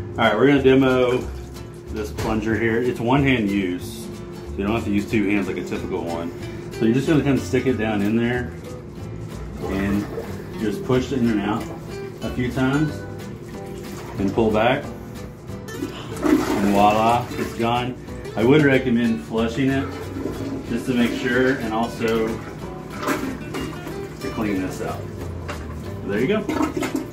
Alright, we're going to demo this plunger here. It's one-hand use, so you don't have to use two hands like a typical one. So you're just going to kind of stick it down in there and just push it in and out a few times and pull back, and voila, it's gone. I would recommend flushing it just to make sure, and also to clean this out. So there you go.